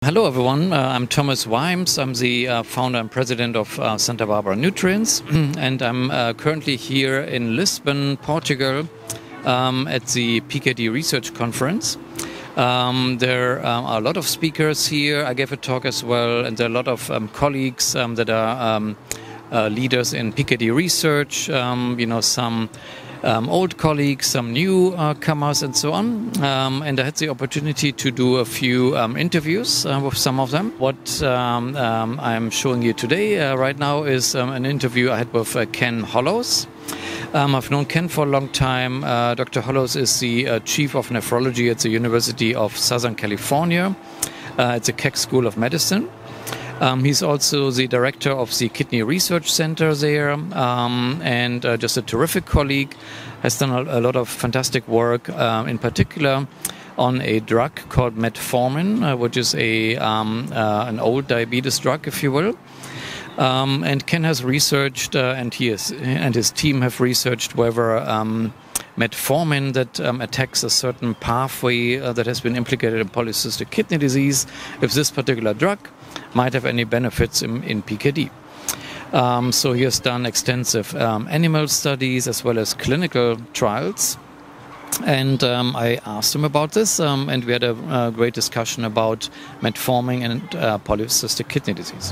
Hello everyone, I'm Thomas Weimbs. I'm the founder and president of Santa Barbara Nutrients, and I'm currently here in Lisbon, Portugal, at the PKD Research Conference. There are a lot of speakers here. I gave a talk as well, and there are a lot of colleagues that are leaders in PKD research, some old colleagues, some newcomers, and so on. And I had the opportunity to do a few interviews with some of them. What I'm showing you today right now is an interview I had with Ken Hallows. I've known Ken for a long time. Dr. Hallows is the chief of nephrology at the University of Southern California at the Keck School of Medicine. He's also the director of the Kidney Research Center there, and just a terrific colleague. Has done a lot of fantastic work, in particular on a drug called Metformin, which is an old diabetes drug, if you will. And Ken has researched, and his team have researched whether metformin that attacks a certain pathway that has been implicated in polycystic kidney disease, if this particular drug might have any benefits in PKD. So he has done extensive animal studies as well as clinical trials. And I asked him about this, and we had a great discussion about metformin and polycystic kidney disease.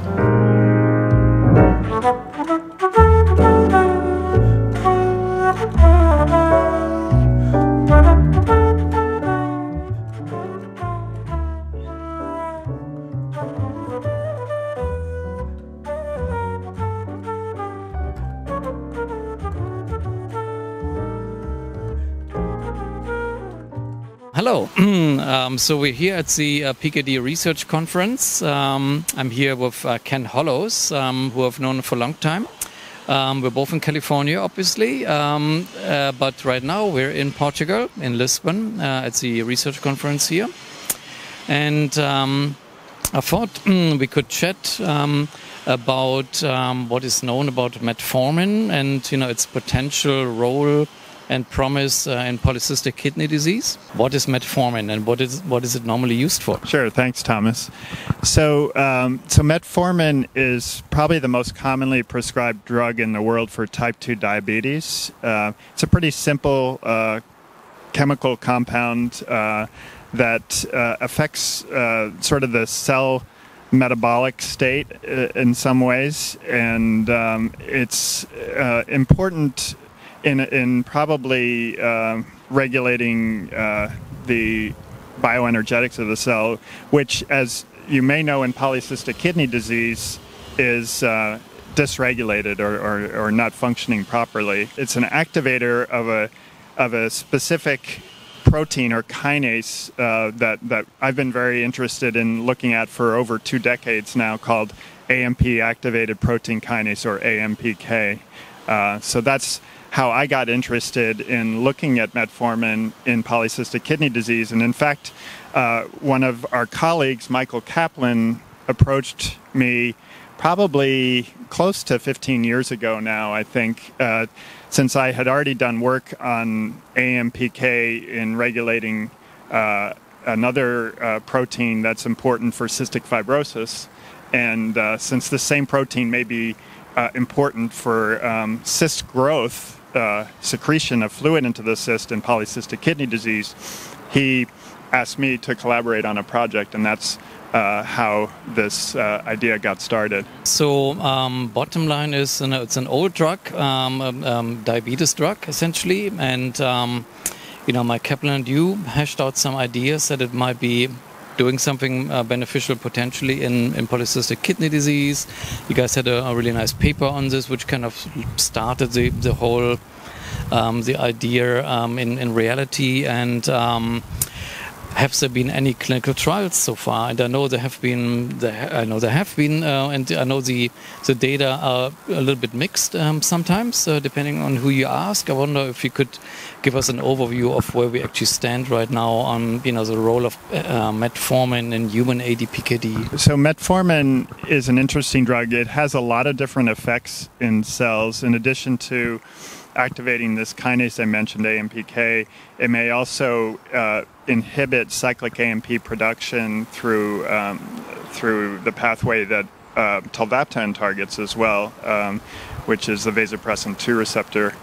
Hello. So we're here at the PKD Research Conference. I'm here with Ken Hallows, who I've known for a long time. We're both in California, obviously, but right now we're in Portugal, in Lisbon, at the research conference here. And I thought we could chat about what is known about metformin and its potential role and promise in polycystic kidney disease. What is metformin and what is it normally used for? Sure, thanks, Thomas. So metformin is probably the most commonly prescribed drug in the world for type 2 diabetes. It's a pretty simple chemical compound that affects sort of the cell metabolic state in some ways, and it's important in probably regulating the bioenergetics of the cell, which, as you may know, in polycystic kidney disease is dysregulated or not functioning properly. It's an activator of a specific protein or kinase that I've been very interested in looking at for over 2 decades now, called AMP activated protein kinase, or AMPK. So that's how I got interested in looking at metformin in polycystic kidney disease. And in fact, one of our colleagues, Michael Kaplan, approached me probably close to 15 years ago now, I think, since I had already done work on AMPK in regulating another protein that's important for cystic fibrosis. And since the same protein may be important for cyst growth, secretion of fluid into the cyst in polycystic kidney disease, he asked me to collaborate on a project, and that's how this idea got started. So bottom line is, it's an old drug, diabetes drug essentially, and Mike Kaplan and you hashed out some ideas that it might be doing something beneficial potentially in polycystic kidney disease. You guys had a really nice paper on this, which kind of started the whole the idea in reality. And have there been any clinical trials so far? And I know there have been. And I know the data are a little bit mixed sometimes, depending on who you ask. I wonder if you could give us an overview of where we actually stand right now on the role of metformin in human ADPKD. So metformin is an interesting drug. It has a lot of different effects in cells. In addition to activating this kinase I mentioned, AMPK, it may also inhibit cyclic AMP production through through the pathway that tolvaptan targets as well, which is the vasopressin 2 receptor.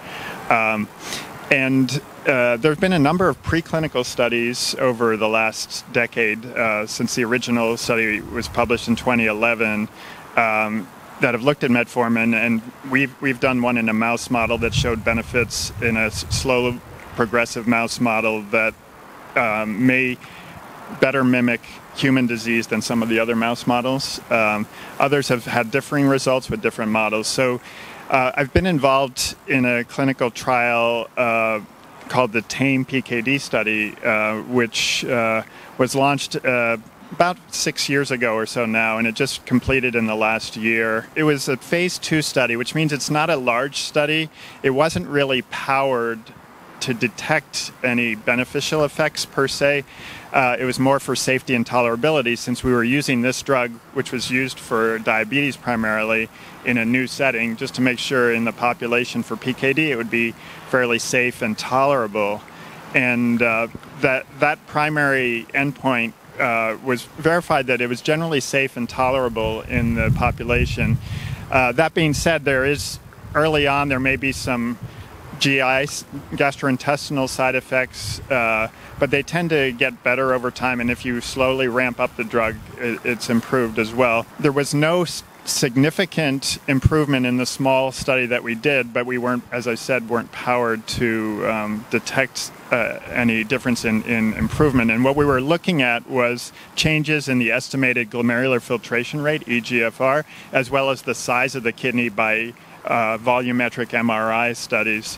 And there have been a number of preclinical studies over the last decade, since the original study was published in 2011, that have looked at metformin, and we've done one in a mouse model that showed benefits in a slow progressive mouse model that may better mimic human disease than some of the other mouse models. Others have had differing results with different models. So I've been involved in a clinical trial called the TAME PKD study, which was launched about 6 years ago or so now, and it just completed in the last year. It was a phase 2 study, which means it's not a large study. It wasn't really powered to detect any beneficial effects per se. It was more for safety and tolerability, since we were using this drug, which was used for diabetes primarily, in a new setting, just to make sure in the population for PKD it would be fairly safe and tolerable. And that primary endpoint was verified that it was generally safe and tolerable in the population. That being said, early on there may be some GI, gastrointestinal side effects, but they tend to get better over time, and if you slowly ramp up the drug, it's improved as well. There was no significant improvement in the small study that we did, but we weren't, as I said, weren't powered to detect any difference in improvement. And what we were looking at was changes in the estimated glomerular filtration rate, eGFR, as well as the size of the kidney by volumetric MRI studies.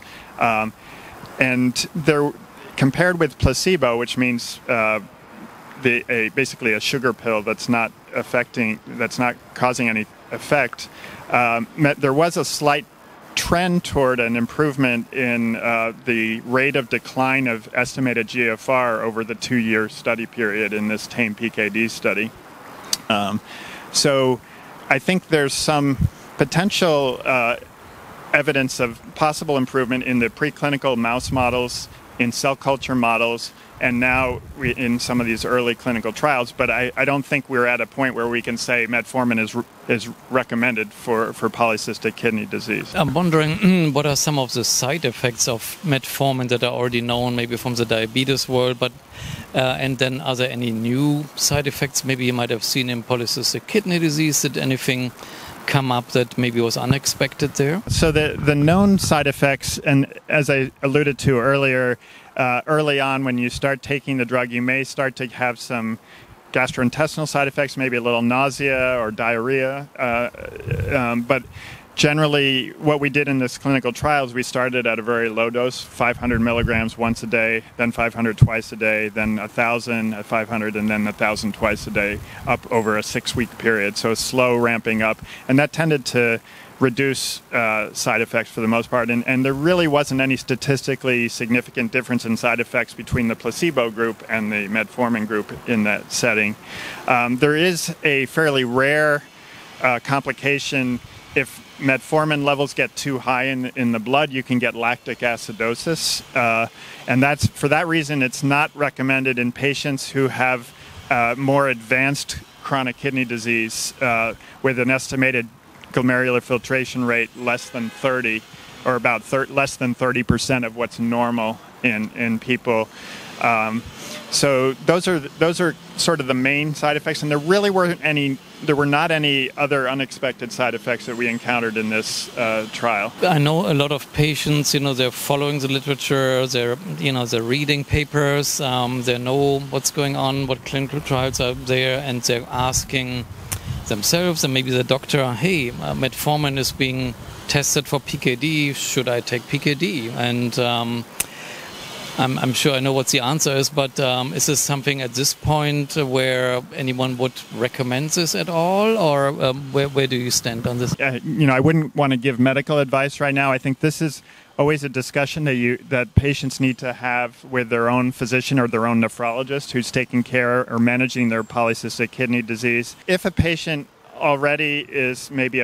And they're compared with placebo, which means basically a sugar pill that's not causing any effect. There was a slight trend toward an improvement in the rate of decline of estimated GFR over the 2-year study period in this TAME PKD study. So I think there's some potential evidence of possible improvement in the preclinical mouse models, in cell culture models, and now in some of these early clinical trials, but I don't think we're at a point where we can say metformin is recommended for polycystic kidney disease. I'm wondering what are some of the side effects of metformin that are already known, maybe from the diabetes world, but and then are there any new side effects maybe you might have seen in polycystic kidney disease? Did anything come up that maybe was unexpected there? So the known side effects, and as I alluded to earlier, early on when you start taking the drug, you may start to have some gastrointestinal side effects, maybe a little nausea or diarrhea. But generally, what we did in this clinical trial is we started at a very low dose, 500 milligrams once a day, then 500 twice a day, then 1,000 at 500, and then 1,000 twice a day, up over a 6-week period. So slow ramping up. And that tended to reduce side effects for the most part. And there really wasn't any statistically significant difference in side effects between the placebo group and the metformin group in that setting. There is a fairly rare complication. If metformin levels get too high in the blood, you can get lactic acidosis. And for that reason, it's not recommended in patients who have more advanced chronic kidney disease with an estimated glomerular filtration rate less than 30, or about less than 30% of what's normal in people. So those are sort of the main side effects, and there were not any other unexpected side effects that we encountered in this trial. I know a lot of patients, they're following the literature, they're reading papers, they know what's going on, what clinical trials are there, and they're asking themselves and maybe the doctor, hey, metformin is being tested for PKD, should I take PKD? And I'm sure I know what the answer is, but is this something at this point where anyone would recommend this at all, or where do you stand on this? I wouldn't want to give medical advice right now. I think this is always a discussion that patients need to have with their own physician or their own nephrologist who's taking care or managing their polycystic kidney disease. If a patient already is maybe a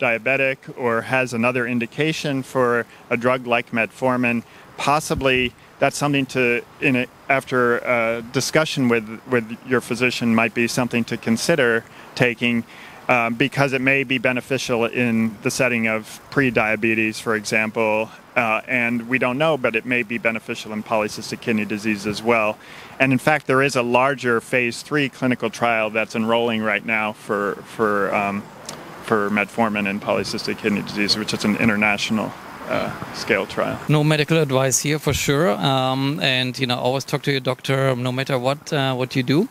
pre-diabetic or has another indication for a drug like metformin, possibly that's something to, after a discussion with your physician, might be something to consider taking, because it may be beneficial in the setting of pre-diabetes, for example, and we don't know, but it may be beneficial in polycystic kidney disease as well. And in fact, there is a larger phase 3 clinical trial that's enrolling right now for metformin and polycystic kidney disease, which is an international scale trial. No medical advice here for sure, and always talk to your doctor no matter what you do.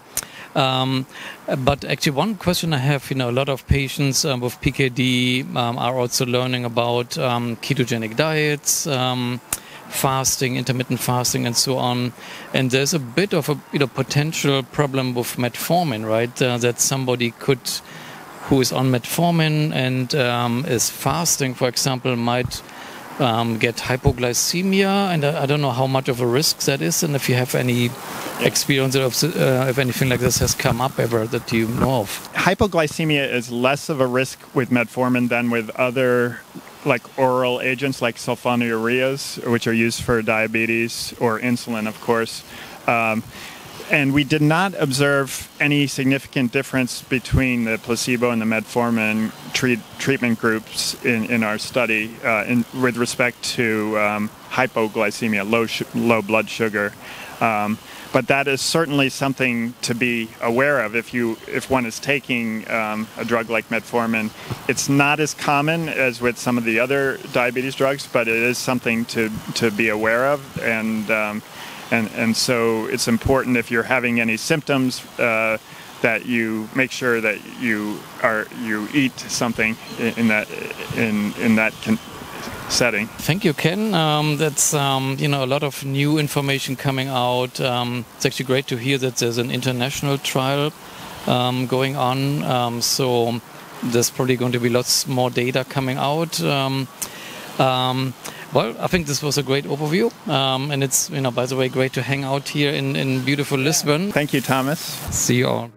But actually, one question I have, a lot of patients with PKD are also learning about ketogenic diets, fasting, intermittent fasting, and so on. And there's a bit of a potential problem with metformin, right? That somebody who is on metformin and is fasting, for example, might get hypoglycemia, and I don't know how much of a risk that is, and if you have any experience of if anything like this has come up ever that you know of. Hypoglycemia is less of a risk with metformin than with other oral agents like sulfonylureas, which are used for diabetes, or insulin, of course. And we did not observe any significant difference between the placebo and the metformin treatment groups in our study with respect to hypoglycemia, low blood sugar. But that is certainly something to be aware of if one is taking a drug like metformin. It's not as common as with some of the other diabetes drugs, but it is something to be aware of. And so it's important, if you're having any symptoms, that you make sure that you eat something in that setting. Thank you, Ken. That's a lot of new information coming out. It's actually great to hear that there's an international trial going on. So there's probably going to be lots more data coming out. Well, I think this was a great overview, and it's, by the way, great to hang out here in beautiful Lisbon. Thank you, Thomas. See you all.